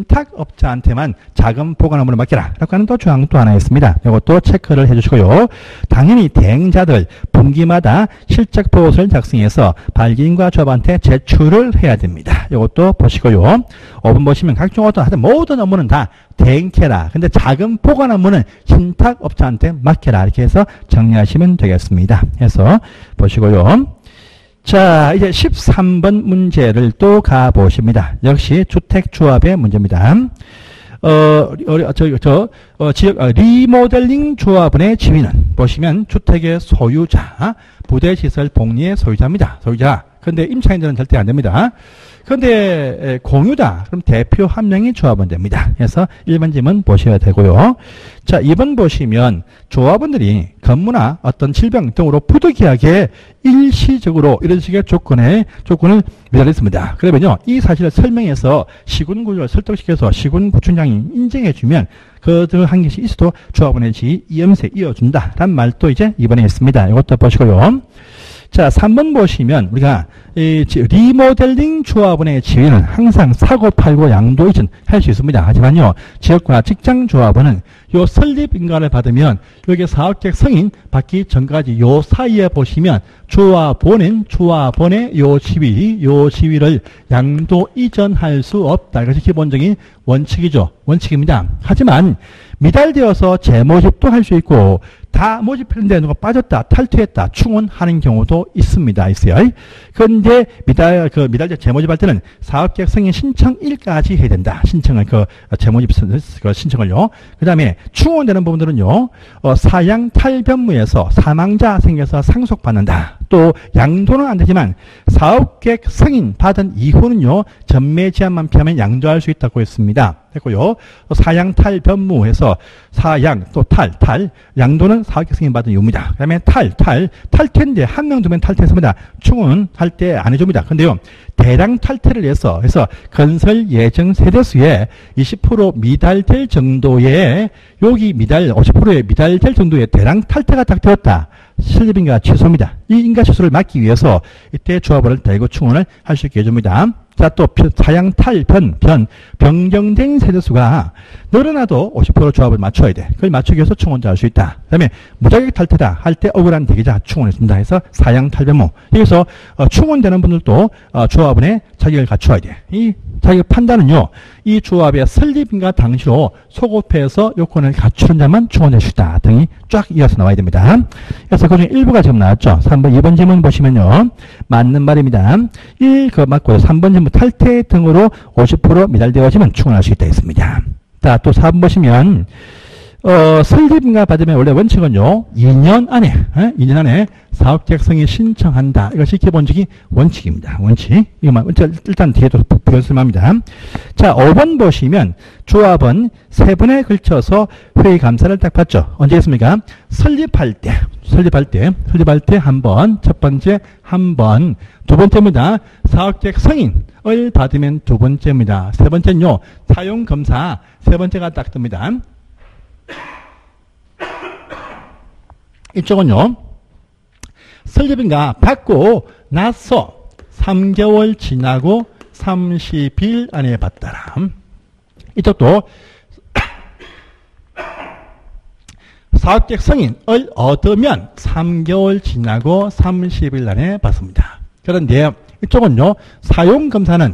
신탁업자한테만 자금 보관 업무를 맡겨라. 라고 하는 또 조항 또 하나 있습니다. 이것도 체크를 해주시고요. 당연히 대행자들 분기마다 실적 보고서를 작성해서 발기인과 조합한테 제출을 해야 됩니다. 이것도 보시고요. 오 번 보시면 각종 어떤 하여튼 모든 업무는 다 대행캐라. 근데 자금 보관 업무는 신탁업자한테 맡겨라. 이렇게 해서 정리하시면 되겠습니다. 해서 보시고요. 자, 이제 십삼 번 문제를 또 가보십니다. 역시 주택조합의 문제입니다. 어, 저, 저, 어, 지역, 어, 리모델링 조합원의 지위는 보시면 주택의 소유자, 부대시설 복리의 소유자입니다. 소유자. 근데 임차인들은 절대 안 됩니다. 그런데 공유다. 그럼 대표 한 명이 조합원 됩니다. 그래서 일 번 질문 보셔야 되고요. 자, 이 번 보시면 조합원들이 건무나 어떤 질병 등으로 부득이하게 일시적으로 이런 식의 조건에, 조건을 미달했습니다. 그러면요, 이 사실을 설명해서 시군구조를 설득시켜서 시군구청장이 인정해주면 그들 한 개씩 있어도 조합원의 지위 이음새 이어준다. 라는 말도 이제 이번에 했습니다. 이것도 보시고요. 자, 삼 번 보시면 우리가 이 리모델링 조합원의 지위는 항상 사고 팔고 양도 이전 할 수 있습니다. 하지만요, 지역과 직장 조합원은 요 설립 인가를 받으면 여기 사업계획 승인 받기 전까지 요 사이에 보시면 조합원은 조합원의 요 지위, 요 지위를 양도 이전할 수 없다. 이것이 기본적인 원칙이죠. 원칙입니다. 하지만 미달되어서 재모집도 할 수 있고 다 모집했는데 누가 빠졌다, 탈퇴했다, 충원하는 경우도 있습니다. 있어요. 그런데 미달, 그 미달제 재모집할 때는 사업계획 승인 신청일까지 해야 된다. 신청을, 그, 재모집 그 신청을요. 그 다음에 충원되는 부분들은요, 어, 사양 탈변무에서 사망자 생겨서 상속받는다. 또 양도는 안 되지만 사업계획 승인 받은 이후는요, 전매 제한만 피하면 양도할 수 있다고 했습니다. 했고요. 사양 탈변무에서 사양 또 탈, 탈, 양도는 사업계획 승인 받은 이유입니다. 그 다음에 탈, 탈, 탈퇴인데 한 명 두면 탈퇴했습니다. 충원 할 때 안 해줍니다. 근데요, 대량 탈퇴를 해서, 해서 건설 예정 세대수의 이십 퍼센트 미달될 정도의, 여기 미달, 오십 퍼센트의 미달될 정도의 대량 탈퇴가 딱 되었다. 설립인가 취소입니다. 이 인가 취소를 막기 위해서 이때 조합원을 대거 충원을 할 수 있게 해줍니다. 자, 또 사양 탈, 변, 변, 변경된 세대수가 늘어나도 오십 퍼센트 조합을 맞춰야 돼. 그걸 맞추기 위해서 충원자 할 수 있다. 그 다음에 무자격 탈퇴다 할 때 억울한 대기자 충원했습니다. 해서 사양 탈변모. 여기서 어, 충원되는 분들도 어, 조합원의 자격을 갖추어야 돼. 이 자격 판단은요, 이 조합의 설립인가 당시로 소급해서 요건을 갖추는 자만 충원될 수 있다 등이 쫙 이어서 나와야 됩니다. 그래서 그중에 일부가 지금 나왔죠. 삼 번, 이 번 질문 보시면요, 맞는 말입니다. 일 그 맞고요. 삼 번 질문 탈퇴 등으로 오십 퍼센트 미달되어지면 충원할 수 있다 했습니다. 자, 또 사 번 보시면 어, 설립인가 받으면 원래 원칙은요, 이 년 안에, 에? 이 년 안에 사업계획성이 신청한다. 이것이 기본적인 원칙입니다. 원칙. 이거만, 일단 뒤에도 변수합니다. 자, 오 번 보시면 조합은 세 번에 걸쳐서 회의 감사를 딱 받죠. 언제 했습니까? 설립할 때, 설립할 때, 설립할 때 한 번, 첫 번째 한 번, 두 번째입니다. 사업계획 승인을 받으면 두 번째입니다. 세 번째는요, 사용검사, 세 번째가 딱 뜹니다. 이쪽은요, 설립인가 받고 나서 삼 개월 지나고 삼십 일 안에 받더라. 이쪽도 사업계획 승인을 얻으면 삼 개월 지나고 삼십 일 안에 받습니다. 그런데 이쪽은요, 사용검사는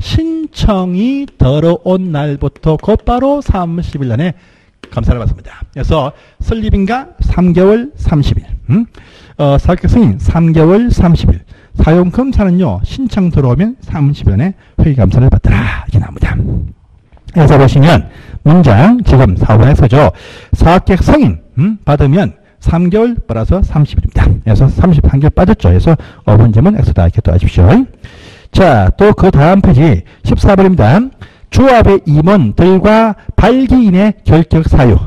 신청이 들어온 날부터 곧바로 삼십 일 안에 검사를 받습니다. 그래서 설립인가 삼 개월 삼십 일, 음? 어, 사업계획 승인 삼 개월 삼십 일, 사용검사는요, 신청 들어오면 삼십 일 안에 회의감사를 받더라. 이렇게 나옵니다. 그래서 보시면 문장 지금 사 번에서죠. 사업계획 승인 음? 받으면 삼 개월 플러스 삼십 일입니다. 그래서 삼십삼 개월 빠졌죠. 그래서 오 번 질문 X다 이렇게 또 하십시오. 자, 또 그 다음 페이지 십사 번입니다. 조합의 임원들과 발기인의 결격 사유,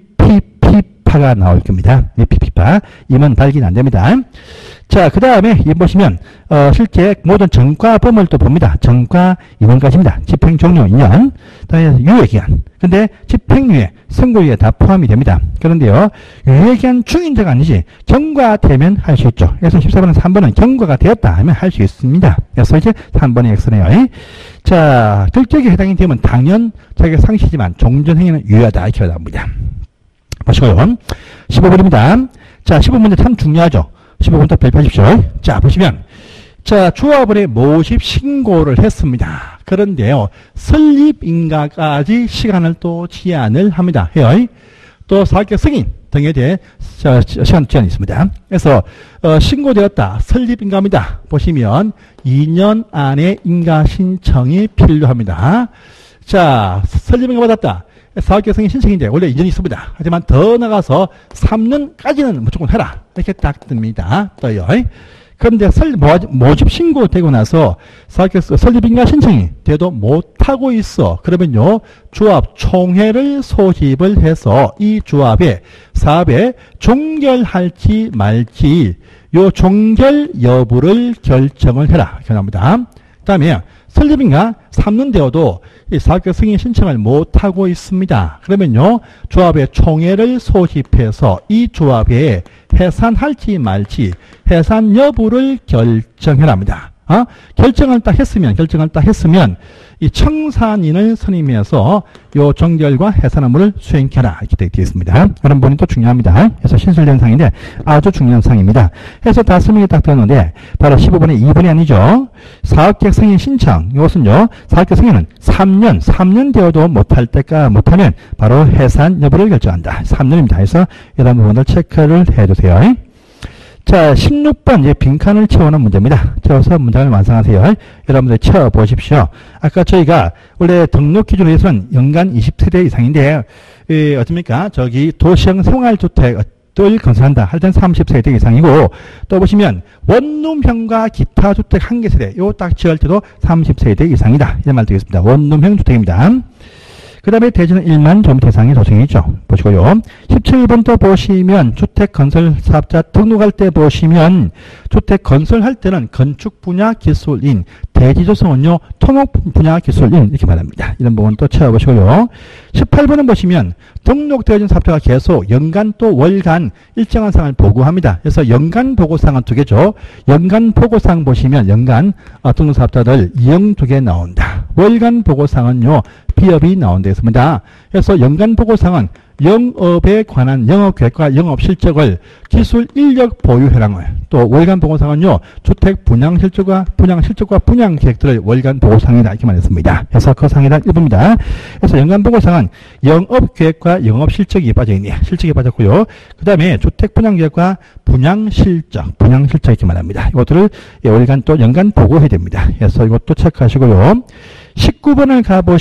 미피피파가 나올 겁니다. 미피피파. 임원 발기는 안 됩니다. 자, 그 다음에 이 보시면, 어, 실제 모든 전과범을 또 봅니다. 전과 임원까지입니다. 집행 종료 이 년. 그 다음에 유예기간. 근데 집행유예, 선고유예 다 포함이 됩니다. 그런데요, 유예기간 중인자가 아니지, 경과되면 할 수 있죠. 그래서 십사 번은 삼 번은 경과가 되었다 하면 할 수 있습니다. 그래서 이제 삼 번의 X네요. 자, 결격에 해당이 되면 당연 자기가 상시지만 종전행위는 유효하다. 이렇게 나옵니다. 보시고요. 십오 번입니다. 자, 십오 문제 참 중요하죠. 십오 번부터 발표하십시오. 자, 보시면, 자, 조합원의 모집 신고를 했습니다. 그런데요, 설립인가까지 시간을 또 제한을 합니다. 해요. 또 사업계획 승인 등에 대해 시간 제한이 있습니다. 그래서 어, 신고되었다. 설립인가입니다. 보시면 이 년 안에 인가 신청이 필요합니다. 자, 설립인가 받았다. 사업계획 승인 신청인데 원래 이 년이 있습니다. 하지만 더 나가서 삼 년까지는 무조건 해라. 이렇게 딱 뜹니다. 떠요. 그런데 설, 모집 신고되고 나서 사업계획 설립인가 신청이 돼도 못하고 있어. 그러면요, 조합 총회를 소집을 해서 이 조합의 사업에 종결할지 말지 요 종결 여부를 결정을 해라. 이렇게 나옵니다. 그 다음에 설립인가 삼 년 되어도 이 사업계획 승인 신청을 못하고 있습니다. 그러면요, 조합의 총회를 소집해서 이 조합에 해산할지 말지 해산 여부를 결정해라 합니다. 어? 결정을 딱 했으면, 결정을 딱 했으면, 이 청산인을 선임해서 요 종결과 해산 업무를 수행해라. 이렇게 되어 있습니다. 그런 부분이 또 중요합니다. 그래서 신설된 사항인데 아주 중요한 사항입니다. 해서 다 설명이 딱 되었는데, 바로 십오 번에 이 번이 아니죠. 사업계획 승인 신청. 이것은요, 사업계획 승인은 삼 년, 삼 년 되어도 못할 때까 못하면 바로 해산 여부를 결정한다. 삼 년입니다. 그래서 이런 부분을 체크를 해주세요. 자, 십육 번 이제 빈칸을 채우는 문제입니다. 채워서 문장을 완성하세요. 여러분들 채워보십시오. 아까 저희가 원래 등록 기준으로 해서는 연간 이십 세대 이상인데, 에, 어떻습니까? 저기 도시형 생활주택을 건설한다 할 땐 삼십 세대 이상이고, 또 보시면 원룸형과 기타 주택 한 개 세대, 요 딱 지을 때도 삼십 세대 이상이다. 이런 말 되겠습니다. 원룸형 주택입니다. 그 다음에 대지는 일만 좀 대상이 조정이죠. 보시고요. 십칠 번도 보시면 주택 건설 사업자 등록할 때 보시면 주택 건설할 때는 건축 분야 기술인, 대지 조성은요 토목 분야 기술인 이렇게 말합니다. 이런 부분 또 채워보시고요. 십팔 번은 보시면 등록되어진 사업자가 계속 연간 또 월간 일정한 사항을 보고합니다. 그래서 연간 보고사항은 두 개죠. 연간 보고사항 보시면 연간 어, 등록 사업자들 이형 두 개 나온다. 월간 보고사항은요 비협이 나온다 했습니다. 그래서 연간 보고사항은 영업에 관한 영업계획과 영업실적을 기술 인력 보유 현황을 또 월간 보고상은요 주택 분양 실적과 분양 실적과 분양 계획들을 월간 보고상이다 이렇게 말했습니다. 그래서 그 상이란 일부입니다. 그래서 연간 보고상은 영업계획과 영업실적이 빠져있네요. 실적이 빠졌고요. 그 다음에 주택 분양 계획과 분양 실적, 분양 실적 이렇게 말합니다. 이것들을 월간 또 연간 보고해야 됩니다. 그래서 이것도 체크하시고요. 십구 번을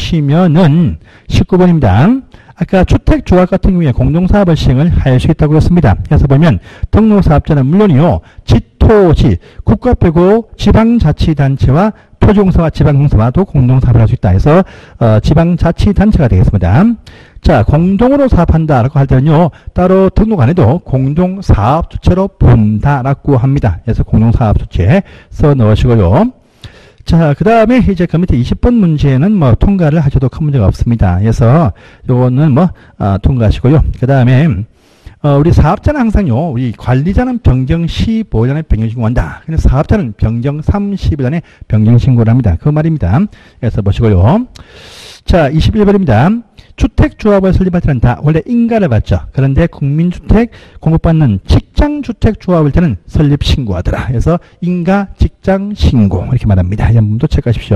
가보시면은 십구 번입니다. 아까 주택조합 같은 경우에 공동사업을 시행을 할 수 있다고 했습니다. 그래서 보면 등록사업자는 물론이요. 지토지, 국가 빼고 지방자치단체와 토지공사와 지방공사와도 공동사업을 할 수 있다 해서 어, 지방자치단체가 되겠습니다. 자, 공동으로 사업한다라고 할 때는요. 따로 등록 안 해도 공동사업주체로 본다라고 합니다. 그래서 공동사업주체 써 넣으시고요. 자, 그 다음에 이제 그 밑에 이십 번 문제는 뭐 통과를 하셔도 큰 문제가 없습니다. 그래서 요거는 뭐, 어, 통과하시고요. 그 다음에, 어, 우리 사업자는 항상요, 우리 관리자는 변경 십오 일 안에 변경신고한다. 근데 사업자는 변경 삼십 일 안에 변경신고를 합니다. 그 말입니다. 그래서 보시고요. 자, 이십일 번입니다. 주택조합을 설립할 때는 다 원래 인가를 받죠. 그런데 국민주택 공급받는 직장주택조합일 때는 설립신고하더라. 그래서 인가 직장신고 이렇게 말합니다. 이 부분도 체크하십시오.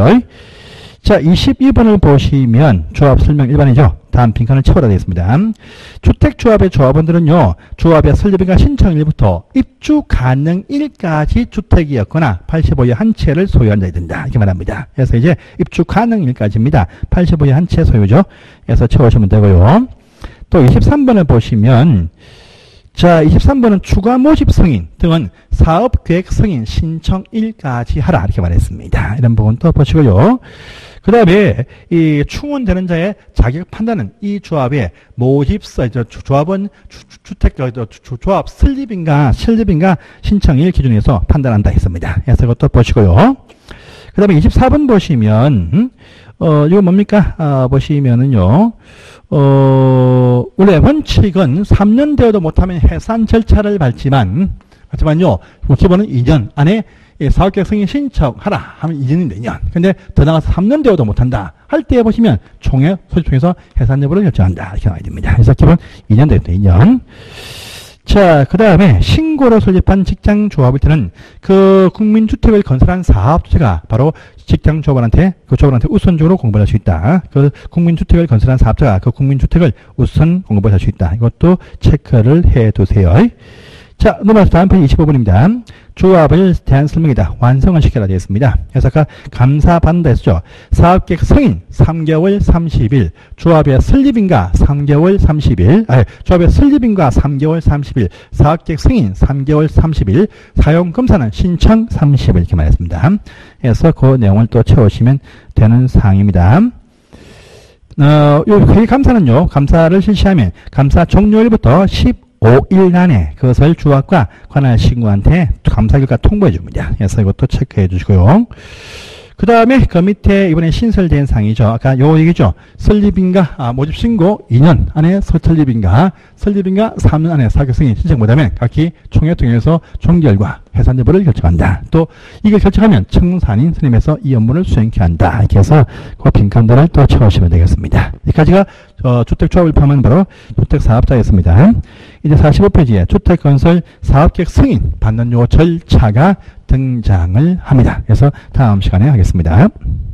자, 이십이 번을 보시면 조합 설명 일반이죠. 다음 빈칸을 채워라 되겠습니다. 주택조합의 조합원들은요. 조합의 설립인가 신청일부터 입주 가능일까지 주택이었거나 팔십오 회 한 채를 소유한 자이 된다. 이렇게 말합니다. 그래서 이제 입주 가능일까지입니다. 팔십오 회 한 채 소유죠. 그래서 채우시면 되고요. 또 이십삼 번을 보시면 자, 이십삼 번은 추가 모집 승인 등은 사업계획 승인 신청일까지 하라 이렇게 말했습니다. 이런 부분 또 보시고요. 그 다음에 이 충원되는 자의 자격 판단은 이 조합의 모집서, 조합원 주, 주택 조합 설립인가 설립인가 신청일 기준에서 판단한다 했습니다. 그래서 이것도 보시고요. 그 다음에 이십사 번 보시면 음? 어, 이거 뭡니까? 아, 보시면은요, 어, 원래 원칙은 삼 년 되어도 못하면 해산 절차를 밟지만, 하지만요, 기본은 이 년 안에 사업계획 승인 신청하라 하면 이 년인데 이 년. 근데 더 나가서 삼 년 되어도 못한다. 할 때 보시면 총회 소집 통해서 해산 여부를 결정한다. 이렇게 나와야 됩니다. 그래서 기본 이 년 되겠다, 이 년. 자, 그 다음에 신고로 설립한 직장조합일 때는 그 국민주택을 건설한 사업주체가 바로 직장조합원한테 그 조합원한테 우선적으로 공부를 할 수 있다. 그 국민주택을 건설한 사업자가 그 국민주택을 우선 공부를 할 수 있다. 이것도 체크를 해두세요. 자, 넘어가서 다음 페이지 이십오 번입니다. 조합을 대한 설명이다. 완성을 시켜라 되겠습니다. 그래서 아까 감사받는다 했죠. 사업계획 승인 삼 개월 삼십 일, 조합의 설립인가 삼 개월 삼십 일, 아니, 조합의 설립인가 삼 개월 삼십 일, 사업계획 승인 삼 개월 삼십 일, 사용검사는 신청 삼십 일 이렇게 말했습니다. 그래서 그 내용을 또 채우시면 되는 사항입니다. 어, 요 회의 감사는요, 감사를 실시하면 감사 종료일부터 십오 일 안에 그것을 조합과 관할 신고한테 감사 결과 통보해 줍니다. 그래서 이것도 체크해 주시고요. 그 다음에 그 밑에 이번에 신설된 사항이죠. 아까 요 얘기죠. 설립인가, 아, 모집 신고 이 년 안에 설립인가, 설립인가 삼 년 안에 사격 승인 신청 못하면 각기 총회 통해서 종결과 해산 여부를 결정한다. 또 이걸 결정하면 청산인 선임해서 이 업무를 수행케 한다. 이렇게 해서 그 빈칸들을 또 채우시면 되겠습니다. 여기까지가 어, 주택조합을 포함한 바로 주택사업자였습니다. 이제 사십오 페이지에 주택건설 사업계획 승인 받는 요 절차가 등장을 합니다. 그래서 다음 시간에 하겠습니다.